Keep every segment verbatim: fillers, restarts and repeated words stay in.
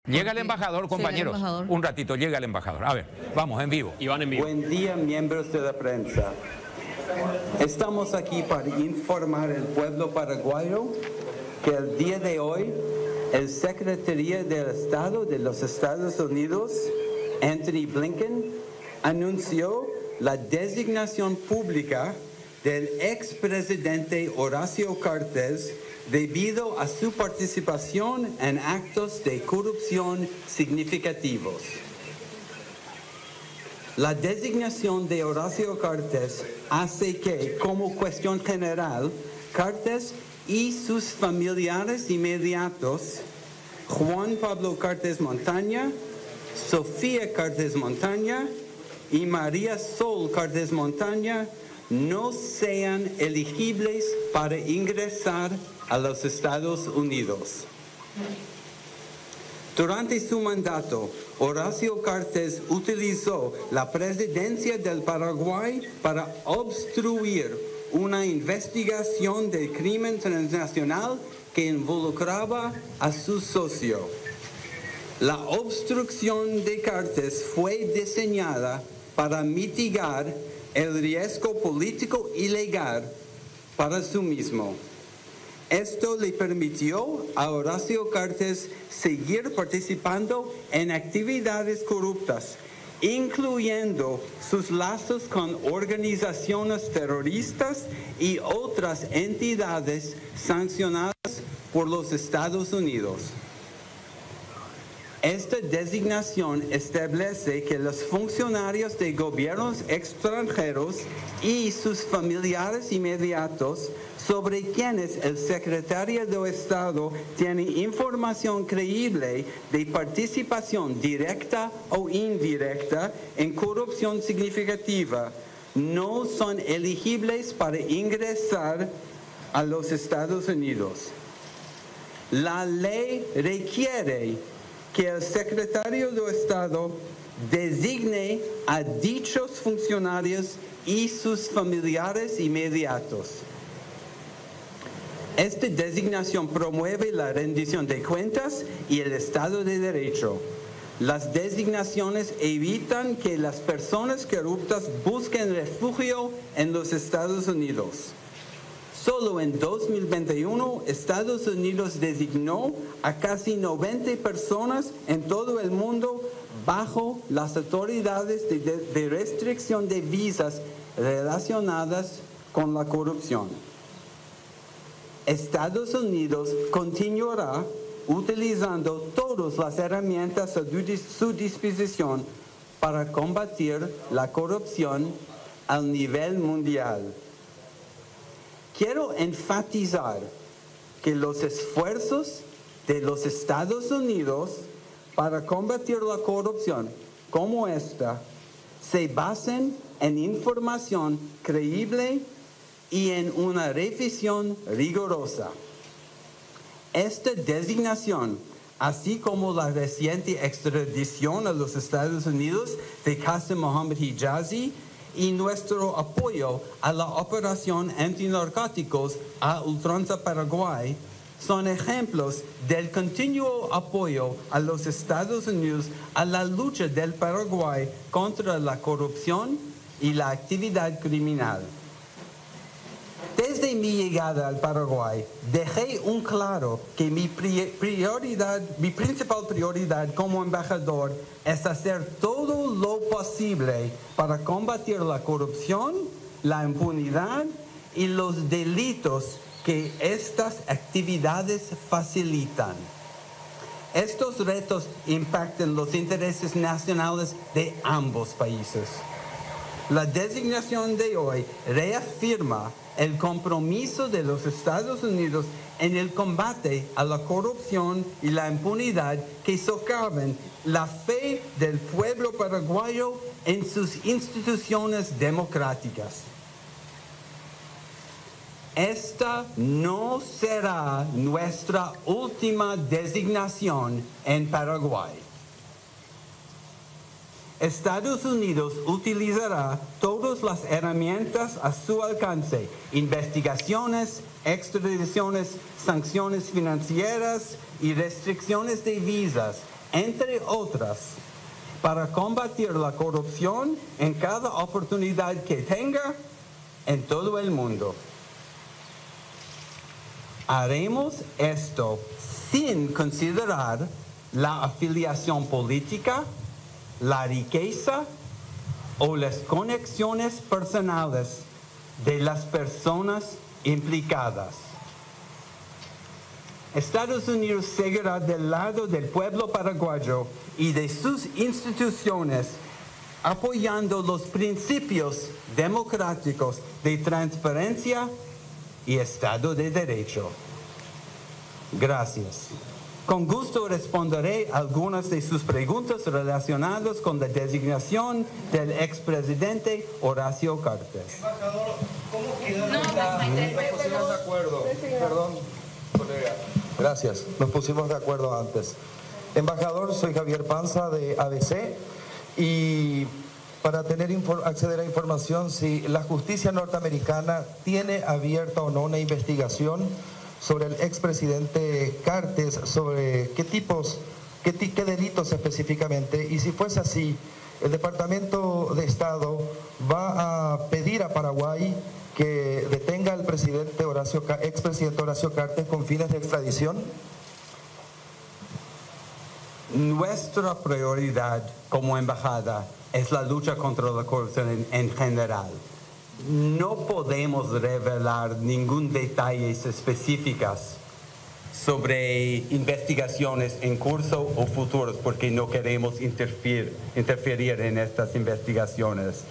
Llega el embajador, compañeros. Sí, el embajador. Un ratito, llega el embajador. A ver, vamos, en vivo. Iván, en vivo. Buen día, miembros de la prensa. Estamos aquí para informar al pueblo paraguayo que el día de hoy el Secretario del Estado de los Estados Unidos, Anthony Blinken, anunció la designación pública del expresidente Horacio Cartes debido a su participación en actos de corrupción significativos. La designación de Horacio Cartes hace que, como cuestión general, Cartes y sus familiares inmediatos, Juan Pablo Cartes Montaña, Sofía Cartes Montaña y María Sol Cartes Montaña, no sean elegibles para ingresar a los Estados Unidos. Durante su mandato, Horacio Cartes utilizó la presidencia del Paraguay para obstruir una investigación del crimen transnacional que involucraba a su socio. La obstrucción de Cartes fue diseñada para mitigar el riesgo político y legal para sí mismo. Esto le permitió a Horacio Cartes seguir participando en actividades corruptas, incluyendo sus lazos con organizaciones terroristas y otras entidades sancionadas por los Estados Unidos. Esta designación establece que los funcionarios de gobiernos extranjeros y sus familiares inmediatos sobre quienes el secretario de Estado tiene información creíble de participación directa o indirecta en corrupción significativa no son elegibles para ingresar a los Estados Unidos. La ley requiere que el secretario de Estado designe a dichos funcionarios y sus familiares inmediatos. Esta designación promueve la rendición de cuentas y el Estado de Derecho. Las designaciones evitan que las personas corruptas busquen refugio en los Estados Unidos. Solo en dos mil veintiuno, Estados Unidos designó a casi noventa personas en todo el mundo bajo las autoridades de, de, de restricción de visas relacionadas con la corrupción. Estados Unidos continuará utilizando todas las herramientas a su disposición para combatir la corrupción al nivel mundial. Quiero enfatizar que los esfuerzos de los Estados Unidos para combatir la corrupción como esta se basan en información creíble y en una revisión rigurosa. Esta designación, así como la reciente extradición a los Estados Unidos de Qasem Mohamed Hijazi, y nuestro apoyo a la operación antinarcóticos a ultranza Paraguay son ejemplos del continuo apoyo a los Estados Unidos a la lucha del Paraguay contra la corrupción y la actividad criminal. Desde mi llegada al Paraguay, dejé un claro que mi prioridad, mi principal prioridad como embajador es hacer todo lo posible para combatir la corrupción, la impunidad y los delitos que estas actividades facilitan. Estos retos impactan los intereses nacionales de ambos países. La designación de hoy reafirma el compromiso de los Estados Unidos en el combate a la corrupción y la impunidad que socavan la fe del pueblo paraguayo en sus instituciones democráticas. Esta no será nuestra última designación en Paraguay. Estados Unidos utilizará todas las herramientas a su alcance: investigaciones, extradiciones, sanciones financieras y restricciones de visas entre otras, para combatir la corrupción en cada oportunidad que tenga en todo el mundo. Haremos esto sin considerar la afiliación política, la riqueza o las conexiones personales de las personas implicadas. Estados Unidos seguirá del lado del pueblo paraguayo y de sus instituciones, apoyando los principios democráticos de transparencia y Estado de Derecho. Gracias. Con gusto responderé algunas de sus preguntas relacionadas con la designación del expresidente Horacio Cartes. Embajador, ¿cómo quedaron? Nos pusimos de acuerdo. Perdón, colega. Gracias, nos pusimos de acuerdo antes. Embajador, soy Javier Panza de A B C y para tener acceder a información si la justicia norteamericana tiene abierta o no una investigación sobre el expresidente Cartes, sobre qué tipos, qué, qué delitos específicamente, y si fuese así, el Departamento de Estado va a pedir a Paraguay que detenga al presidente Horacio, expresidente Horacio Cartes con fines de extradición. Nuestra prioridad como embajada es la lucha contra la corrupción en, en general. No podemos revelar ningún detalle específicas sobre investigaciones en curso o futuros porque no queremos interferir, interferir en estas investigaciones.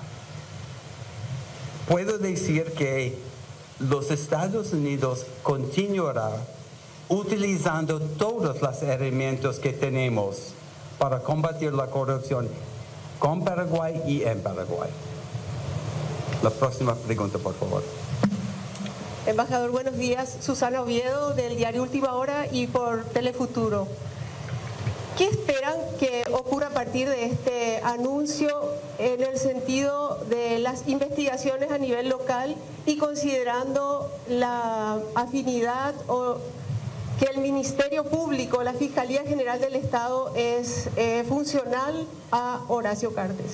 Puedo decir que los Estados Unidos continuará utilizando todas las herramientas que tenemos para combatir la corrupción con Paraguay y en Paraguay. La próxima pregunta, por favor. Embajador, buenos días. Susana Oviedo, del diario Última Hora y por Telefuturo. ¿Qué esperan que ocurra a partir de este anuncio en el sentido de las investigaciones a nivel local y considerando la afinidad o que el Ministerio Público, la Fiscalía General del Estado es eh, funcional a Horacio Cartes?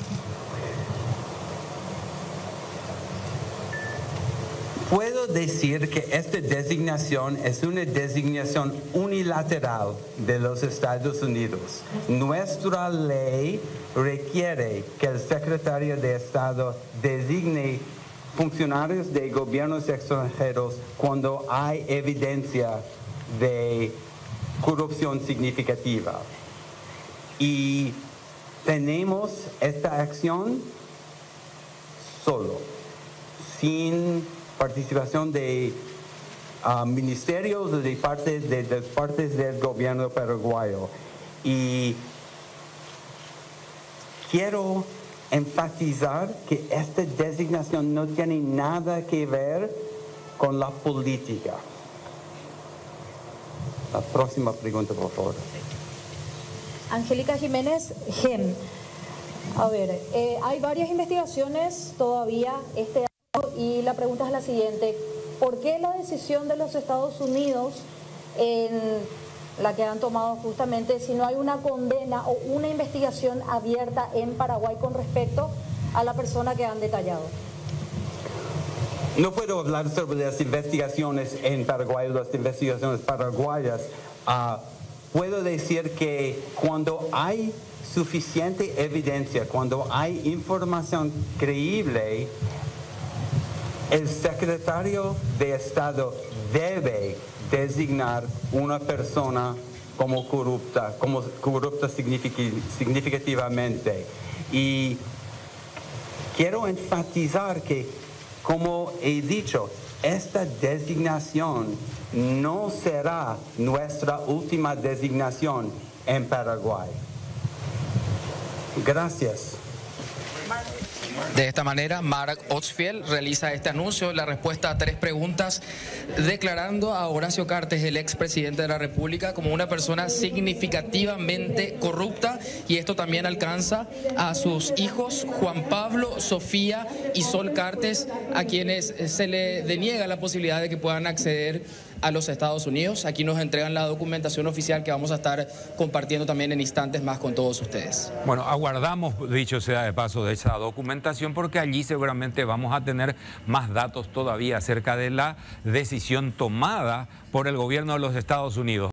Puedo decir que esta designación es una designación unilateral de los Estados Unidos. Nuestra ley requiere que el secretario de Estado designe funcionarios de gobiernos extranjeros cuando hay evidencia de corrupción significativa. Y tenemos esta acción solo, sin participación de uh, ministerios o de partes, de, de partes del gobierno paraguayo. Y quiero enfatizar que esta designación no tiene nada que ver con la política. La próxima pregunta, por favor. Angélica Jiménez, G E M. A ver, eh, hay varias investigaciones todavía este año y la pregunta es la siguiente. ¿Por qué la decisión de los Estados Unidos en la que han tomado justamente si no hay una condena o una investigación abierta en Paraguay con respecto a la persona que han detallado? No puedo hablar sobre las investigaciones en Paraguay, las investigaciones paraguayas. Uh, puedo decir que cuando hay suficiente evidencia, cuando hay información creíble, el secretario de Estado debe designar una persona como corrupta, como corrupta significativamente. Y quiero enfatizar que, como he dicho, esta designación no será nuestra última designación en Paraguay. Gracias. De esta manera, Mark Otzfield realiza este anuncio, la respuesta a tres preguntas, declarando a Horacio Cartes, el expresidente de la República, como una persona significativamente corrupta, y esto también alcanza a sus hijos, Juan Pablo, Sofía y Sol Cartes, a quienes se le deniega la posibilidad de que puedan acceder a los Estados Unidos. Aquí nos entregan la documentación oficial que vamos a estar compartiendo también en instantes más con todos ustedes. Bueno, aguardamos, dicho sea de paso, de esa documentación, porque allí seguramente vamos a tener más datos todavía acerca de la decisión tomada por el gobierno de los Estados Unidos.